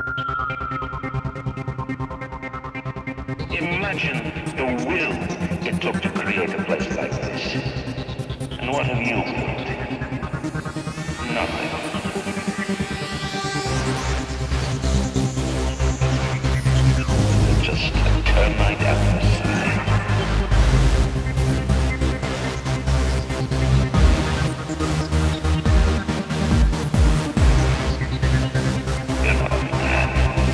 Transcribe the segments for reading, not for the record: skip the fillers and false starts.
Imagine the will it took to create a place like this. And what have you built? Nothing. Just a termite atmosphere. You're not a man.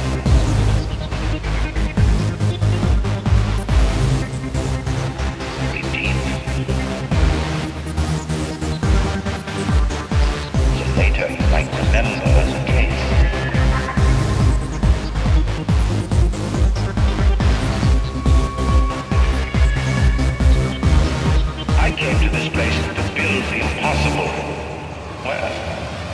Later, you might remember the case. I came to this place to build the impossible. Well...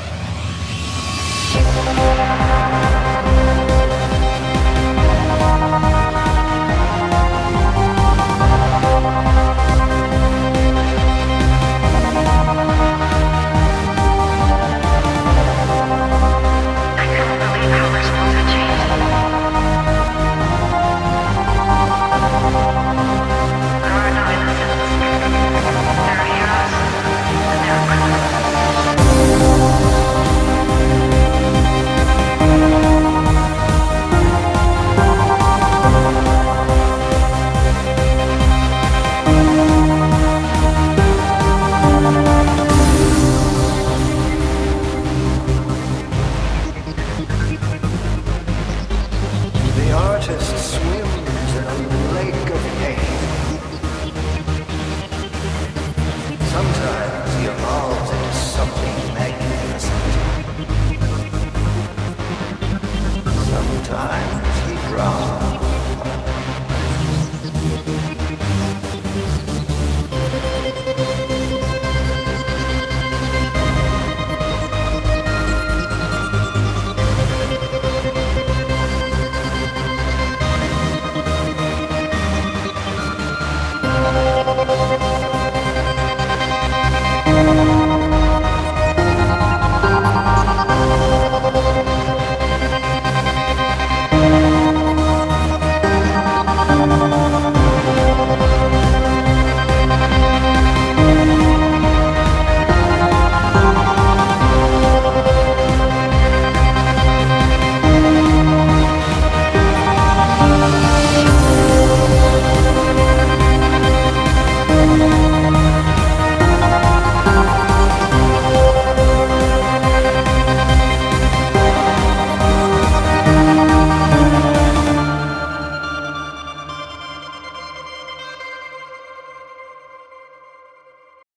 The artist swims in a lake of pain. Sometimes he evolves into something magnificent. Sometimes he drowns.